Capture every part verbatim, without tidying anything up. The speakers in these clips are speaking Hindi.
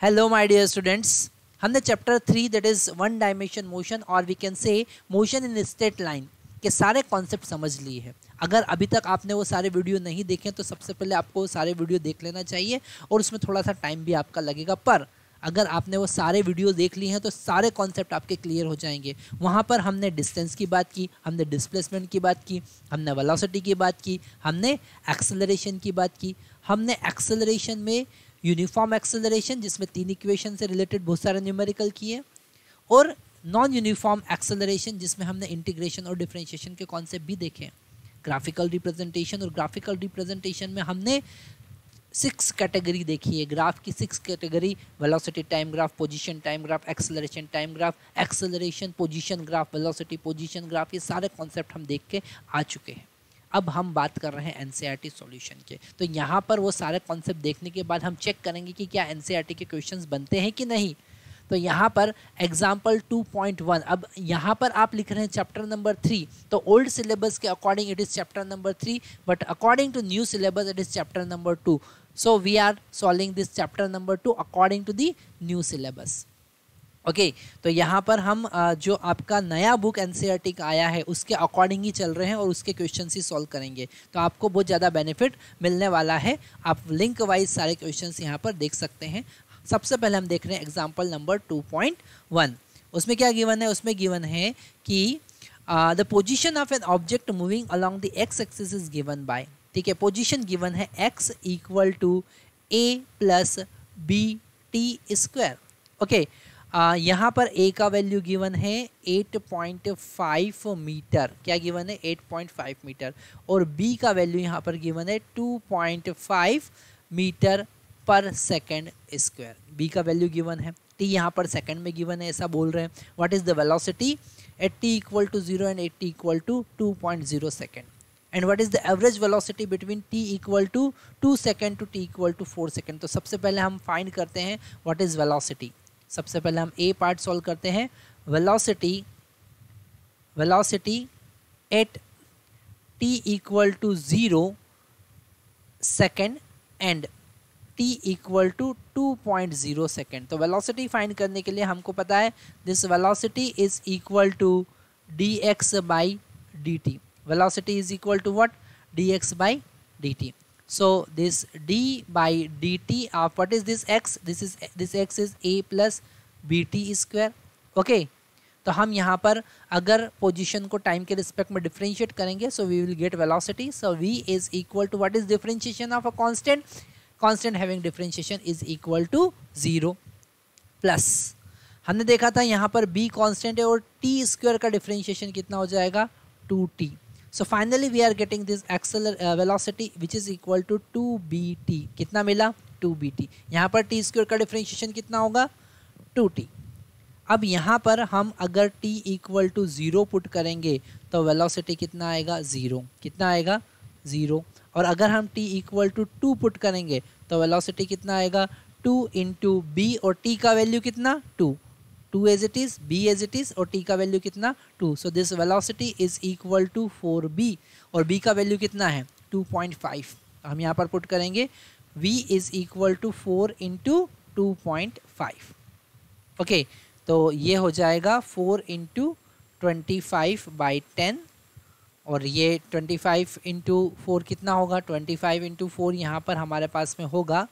हेलो माय डियर स्टूडेंट्स, हमने chapter three that is one dimension motion और we can say motion in straight line के सारे कॉन्सेप्ट समझ लिए हैं। अगर अभी तक आपने वो सारे वीडियो नहीं देखे तो सबसे पहले आपको सारे वीडियो देख लेना चाहिए और उसमें थोड़ा सा टाइम भी आपका लगेगा, पर अगर आपने वो सारे वीडियो देख लिए हैं तो सारे कॉन्सेप्ट आपके क्लियर हो जाएंगे। वहाँ पर हमने डिस्टेंस की बात की, हमने डिस्प्लेसमेंट की बात की, हमने वेलोसिटी की बात की, हमने एक्सेलरेशन की बात की। हमने एक्सेलरेशन में यूनिफॉर्म एक्सेलरेशन जिसमें तीन इक्वेशन से रिलेटेड बहुत सारे न्यूमेरिकल किए, और नॉन यूनिफॉर्म एक्सेलरेशन जिसमें हमने इंटीग्रेशन और डिफरेंशिएशन के कॉन्सेप्ट भी देखे। ग्राफिकल रिप्रेजेंटेशन, और ग्राफिकल रिप्रेजेंटेशन में हमने सिक्स कैटेगरी देखी है। ग्राफ की six category: velocity time graph, position time graph, acceleration time graph, acceleration position graph, velocity position graph. ये सारे कॉन्सेप्ट हम देख के आ चुके हैं। अब हम बात कर रहे हैं एनसीईआरटी सॉल्यूशन के। तो यहाँ पर वो सारे कॉन्सेप्ट देखने के बाद हम चेक करेंगे कि क्या एनसीईआरटी के क्वेश्चंस बनते हैं कि नहीं। तो यहाँ पर एग्जाम्पल टू पॉइंट वन, अब यहाँ पर आप लिख रहे हैं चैप्टर नंबर थ्री, तो ओल्ड सिलेबस के according it is chapter number three, but according to new syllabus it is chapter number two. So we are solving this chapter number two according to the new syllabus. Okay okay, तो यहाँ पर हम जो आपका नया बुक एनसीईआरटी का आया है उसके अकॉर्डिंग ही चल रहे हैं और उसके क्वेश्चन ही सॉल्व करेंगे, तो आपको बहुत ज़्यादा बेनिफिट मिलने वाला है। आप लिंक वाइज सारे क्वेश्चंस यहाँ पर देख सकते हैं। सबसे पहले हम देख रहे हैं example number two point one. उसमें क्या गिवन है? उसमें गिवन है कि the position of an object moving along the x axis is given by, ठीक है, पोजिशन गिवन है x equal to a plus b t square. Okay, Uh, यहाँ पर a का वैल्यू गिवन है एट पॉइंट फाइव मीटर, क्या गिवन है? एट पॉइंट फाइव मीटर, और b का वैल्यू यहाँ पर गिवन है two point five metre per second square. b का वैल्यू गिवन है, t यहाँ पर सेकेंड में गिवन है, ऐसा बोल रहे हैं। What is the velocity at t equal to zero and at t equal to two point zero second, and what is the average velocity between t equal to two second to t equal to four second. तो सबसे पहले हम फाइंड करते हैं व्हाट इज वेलोसिटी। सबसे पहले हम ए पार्ट सॉल्व करते हैं। Velocity velocity at t equal to zero second and t equal to two point zero second. तो वेलोसिटी फाइंड करने के लिए हमको पता है this velocity is equal to d x by d t. Velocity is equal to what? D x by d t. So this d by dt of what is this x? This is this x is a plus bt square. Okay, तो हम यहाँ पर अगर पोजीशन को टाइम के रिस्पेक्ट में डिफरेंशिएट करेंगे so we will get velocity. So v is equal to what is differentiation of a constant? Constant having differentiation is equal to zero plus हमने देखा था यहाँ पर b constant है और t स्क्वायर का डिफरेंशिएशन कितना हो जाएगा? Two t. So finally we are getting this acceler uh, velocity which is equal to two b t. कितना मिला? Two b t. यहाँ पर t स्क्वायर का डिफरेंशिएशन कितना होगा? Two t. अब यहाँ पर हम अगर t equal to zero put करेंगे तो वेलोसिटी कितना आएगा? ज़ीरो. कितना आएगा? ज़ीरो. और अगर हम t equal to two put करेंगे तो वेलोसिटी कितना आएगा? टू इंटू बी, और t का वैल्यू कितना? Two. Two as it is, b as it is, और t का वैल्यू कितना? Two. So this velocity is equal to four b, और b का वैल्यू कितना है? Two point five. हम यहाँ पर पुट करेंगे v is equal to four into two point five. Okay, तो ये हो जाएगा four into twenty five by ten, और ये ट्वेंटी फाइव इंटू फोर कितना होगा? ट्वेंटी फाइव इंटू फोर यहाँ पर हमारे पास में होगा,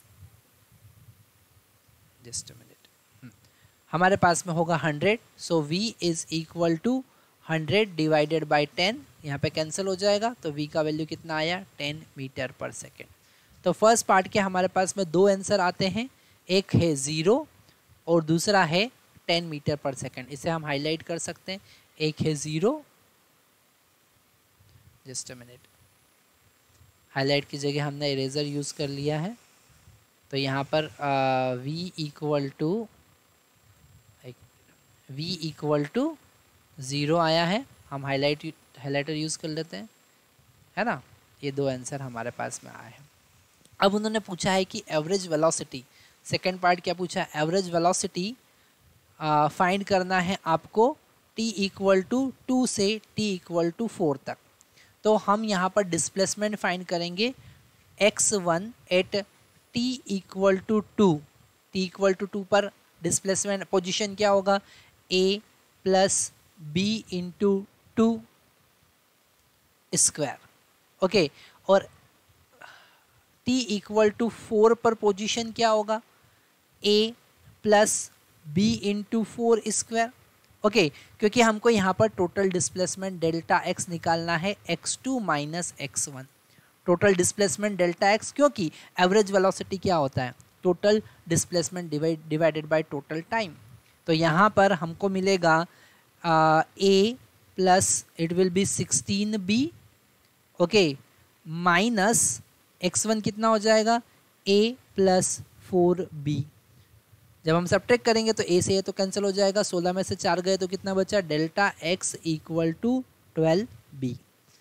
जस्ट अ मिनट, हमारे पास में होगा hundred. So v is equal to hundred divided by ten, यहाँ पे कैंसिल हो जाएगा, तो v का वैल्यू कितना आया? Ten metre per second. तो फर्स्ट पार्ट के हमारे पास में दो आंसर आते हैं, एक है ज़ीरो और दूसरा है टेन मीटर पर सेकेंड. इसे हम हाईलाइट कर सकते हैं. एक है ज़ीरो, जस्ट अ मिनट, हाईलाइट की जगह हमने इरेजर यूज़ कर लिया है. तो यहाँ पर v equal to v equal to zero आया है. हम हाईलाइट हाईलाइटर यूज़ कर लेते हैं, है ना. ये दो आंसर हमारे पास में आए हैं. अब उन्होंने पूछा है कि एवरेज वेलोसिटी, सेकंड पार्ट क्या पूछा? एवरेज वेलोसिटी फाइंड करना है आपको t इक्वल टू टू से t इक्वल टू फोर तक. तो हम यहाँ पर डिस्प्लेसमेंट फाइंड करेंगे x one at t equal to two t equal to two पर डिस्प्लेसमेंट पोजिशन क्या होगा, a plus b into two square, okay. और t इक्वल टू फोर पर पोजीशन क्या होगा, a plus b into four square, okay. क्योंकि हमको यहाँ पर टोटल डिस्प्लेसमेंट डेल्टा x निकालना है x two minus x one, total displacement delta x, क्योंकि एवरेज वेलोसिटी क्या होता है, total displacement divide divided by total time. तो यहाँ पर हमको मिलेगा a plus it will be sixteen b, okay, minus x one कितना हो जाएगा, a प्लस फोर बी। जब हम सब्ट्रैक्ट करेंगे तो a से a तो कैंसिल हो जाएगा, सोलह में से चार गए तो कितना बचा, delta x equal to twelve b.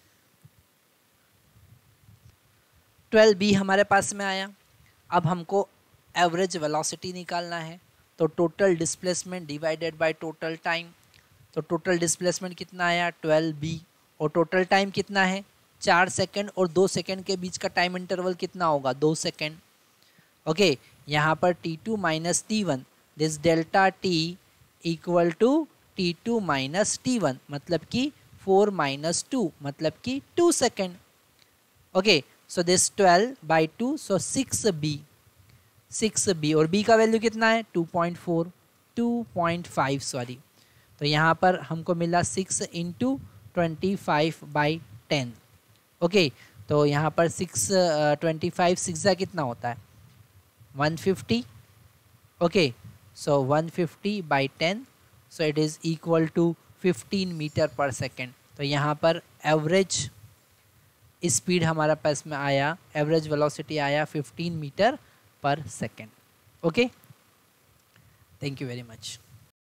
Twelve b हमारे पास में आया। अब हमको एवरेज वेलोसिटी निकालना है, तो total displacement divided by total time. तो टोटल डिस्प्लेसमेंट कितना आया, ट्वेल्व बी, और टोटल टाइम कितना है, चार सेकंड, और दो सेकंड के बीच का टाइम इंटरवल कितना होगा, दो सेकंड, ओके। यहाँ पर t two minus t one, this delta t equal to t two minus t one, मतलब कि फोर माइनस टू, मतलब कि two second, okay. So this twelve by two, so six b, six b, और बी का वैल्यू कितना है, two point four, two point five sorry. तो यहाँ पर हमको मिला six into twenty five by ten, okay. तो यहाँ पर सिक्स ट्वेंटी फाइव सिक्स का कितना होता है, one fifty, okay. So one fifty by ten, so it is equal to fifteen metre per second. तो यहाँ पर एवरेज स्पीड हमारा पास में आया, एवरेज वेलोसिटी आया fifteen metre per second, okay. Thank you very much.